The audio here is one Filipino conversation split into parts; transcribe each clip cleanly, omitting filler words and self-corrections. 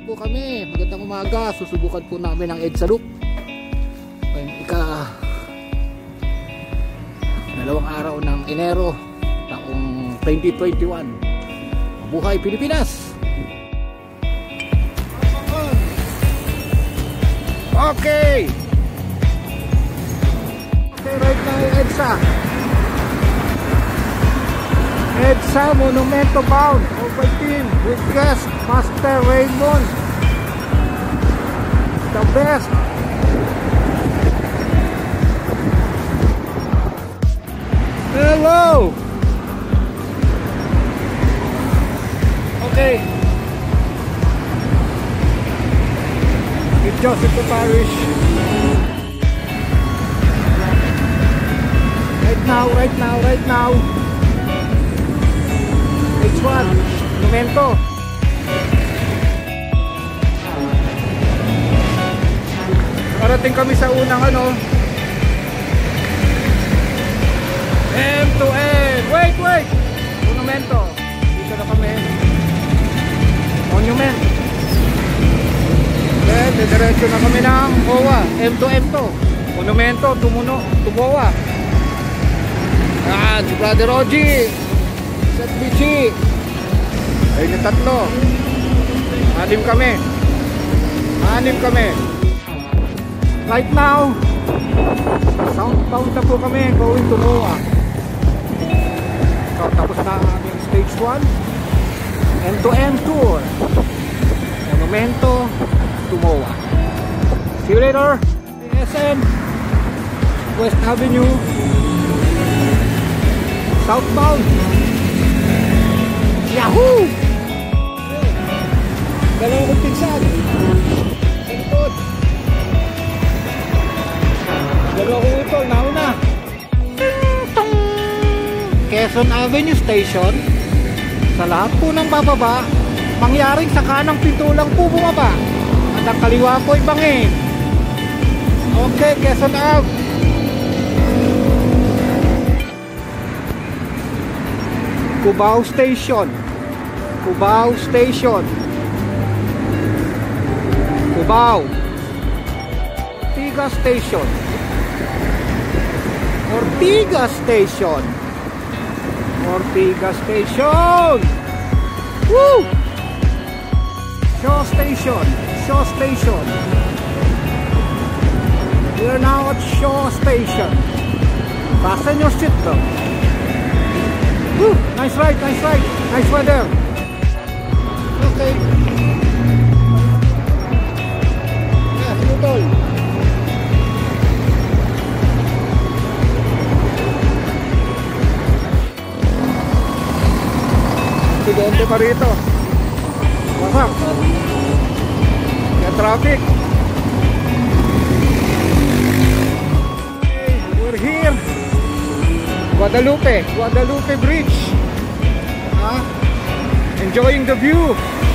po kami. Magandang umaga. Susubukan po namin ang EDSA Loop. Dalawang araw ng Enero taong 2021. Mabuhay Pilipinas! Okay! Okay, right now EDSA. EDSA Monumento bound over team with guest Master Raymond. The best. Hello. Okay. With Joseph the Parish. Right now. H1 Monumento. Parating kami sa unang M to N. Wait. Monumento. Dito na kami. Monument. Then diretso na kami ng MOA. M to M to. Monumento, Tumoa. Si Brother Oji. Seth Bichi. Ayun yung tatlo. Anim kami. Right now, southbound na po kami, going to MOA. So, tapos na aming stage 1 M2M tour. Monumento to MOA. See you later. ASN West Avenue, southbound. Yahoo! Dalawang kong pinsan. Sintod. Dalawa kong utol, nauna. Quezon Avenue Station. Sa lahat po ng bababa, mangyaring sa kanang pinto lang po bumaba. At ang kaliwa po ay bangin. Okay, Quezon Ave. Cubao Station. Ortigas Station. Woo! Shaw Station. We are now at Shaw Station. Fasten your seatbelt. Woo! Nice ride. Nice weather. Okay. Yes, utol. Aksidente pa rito. Wasak. May traffic. Okay, we're here. Guadalupe Bridge. Enjoying the view.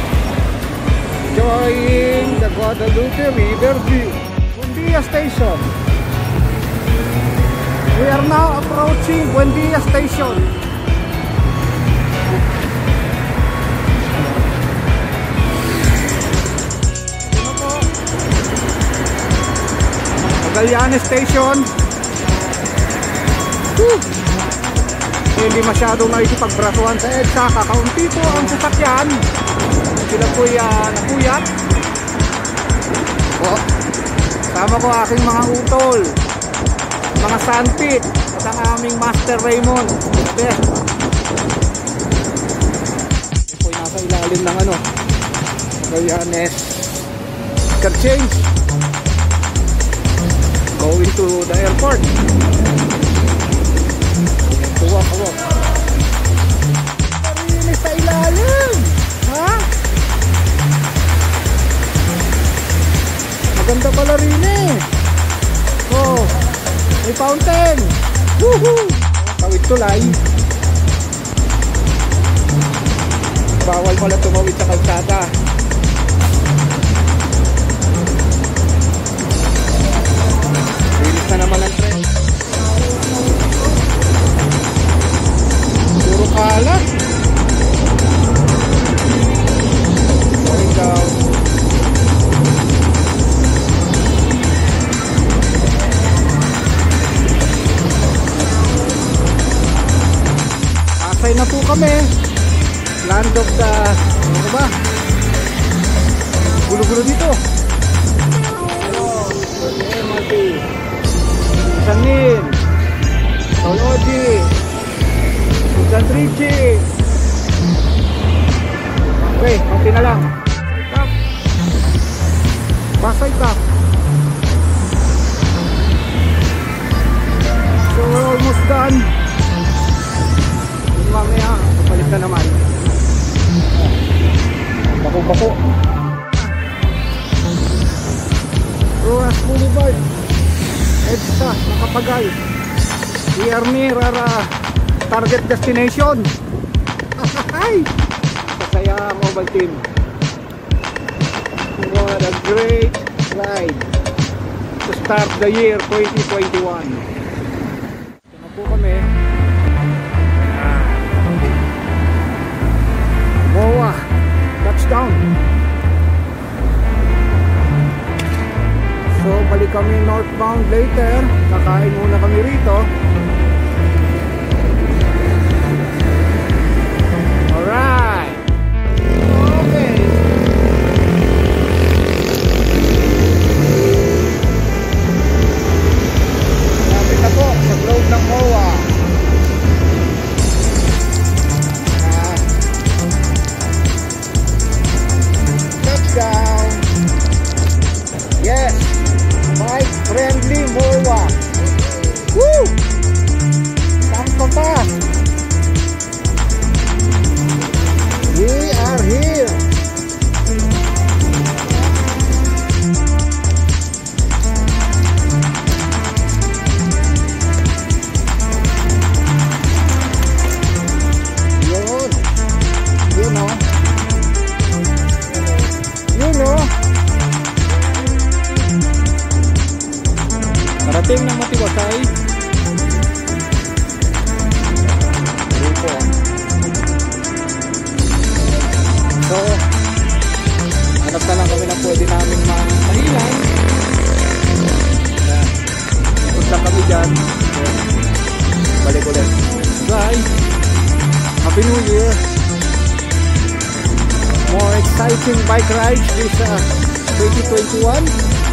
Enjoying the Guadalupe River view. Buendia Station. We are now approaching Buendia Station. Magallanes Station. Hindi masyadong nakikipagbrasuhan sa EDSA. Kakaunti po ang sasakyan. Sila po'y napuyat. Sama ko aking mga utol, mga sandpit, at ang aming Master Raymond. Ito po'y nasa ilalim ng Magallanes Interchange. Going to the airport. Walk. Marinis sa ilalim. Maganda pala rin may fountain. Woohoo! Tawid tulay. Bawal pala tumawid sa kalsada. Linis na naman ang tren. Puro kalat. Going down. kami. Land of the, ano ba? Gulo-gulo dito. MRT Sanin Tology San Trici. Okay, konti na lang. Pasay Cup. So we're almost done. Yung mamaya kapalit na naman. Bako-bako. Roas Boulevard, EDSA, Nakapagay. We are near our target destination. Ay! Kasaya ang mobile team. What a great ride to start the year 2021. Ito po kami. MOA touchdown. So balik kami northbound later. Kakain muna kami rito. Alright. Okay. Lapit na po sa globe ng MOA. Touchdown. Yes. Bike friendly MOA. Woo! Tampa pa. We are here. Yun. Yun o. Yun o. Parating ng Matiwasay. Grupo. So, hanap na lang kami na pwede namin mahilan. Ikot lang kami dyan. Balik ulit. Guys, Happy New Year. More exciting bike rides this 2021.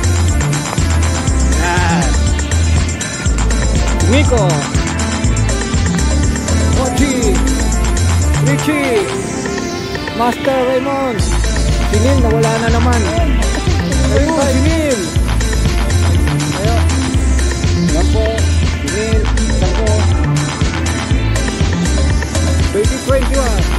Miko, Mochi, Richie, Master Raymond, Sinil, nawala na naman. Ayun, Sinil. Ayun. Yan po, Sinil, yan po. 2021.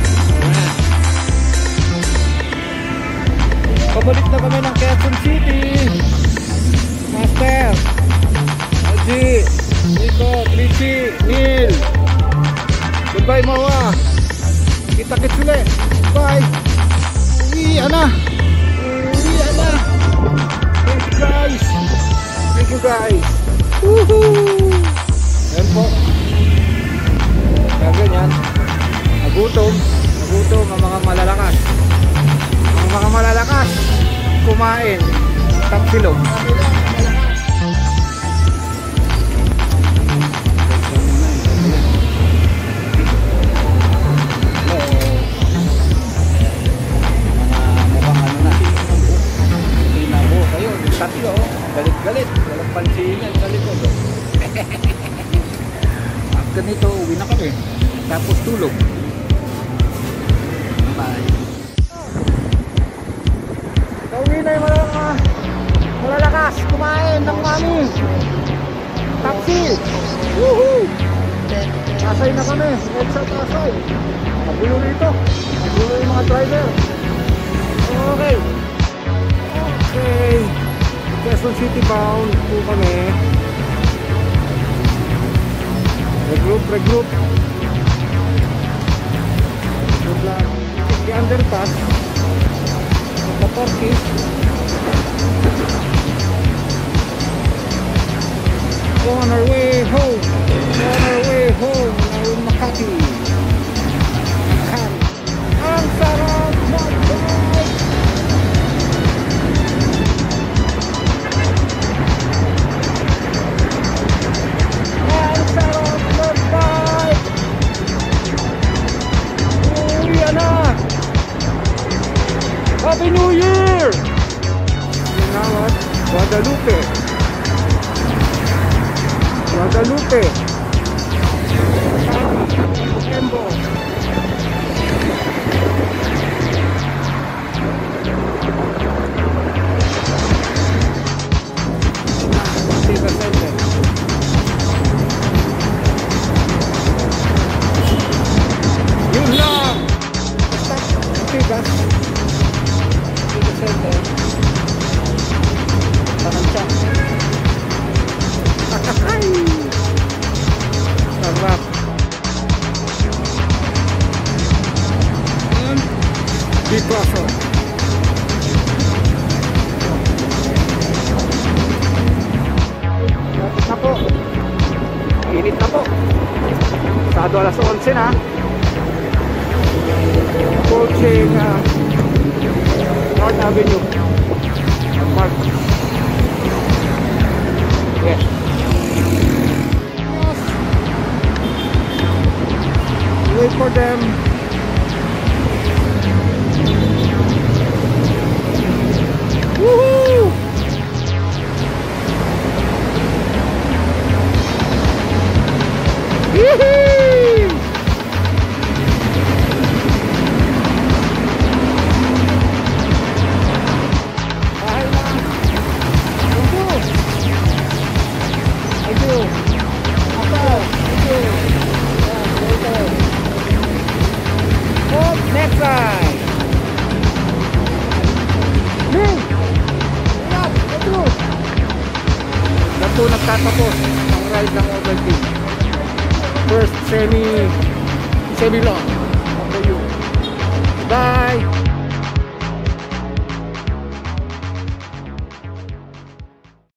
Pabalik na kami ng Quezon City. Master, Oji, Nico, Trici, Neil. Goodbye MOA. Kita-kits ulit. Bye. Uwi na. Uwi na. Thank you guys. Thank you guys. Woohoo. Yan po. Kaya ganyan. Nagutom. Nagutom ang mga malalakas. Ang mga malalakas kumain. Tapsilog. Tatlo, galit-galit, walang pansinan sa likod. At ganito, uwi na kami. Tapos tulog. Bye. Uwi na yung malalakas, kumain ng mami. Taxi. Woohoo! Pasay na kami, EDSA Pasay. Magulo rito. Magulo yung mga driver. Okay. Okay. Quezon City bound po kami. Regroup. Regroup lang. The underpass. The Turkish. On our way home. On our way home. Now in Makati. Ang sarap mag-drive. Happy New Year! Yun na what? Guadalupe. Guadalupe. Embo. Yun lang. Tigas. Tigas center. Pakansya. Ay! Sarap. And Bipaso. Lapit na po. Init na po. Sado alas 11 na. Approaching North Avenue. Park. Yes. Wait for them. Woohoo! Yee-hee! Bahay na. I do. Ako. I do. Yeah, later. Oh, next ride. Ning! Ingat! Ito! Na po nagtatapos ang ride ng Ovaltine. First semi-long. Okay, you. Bye!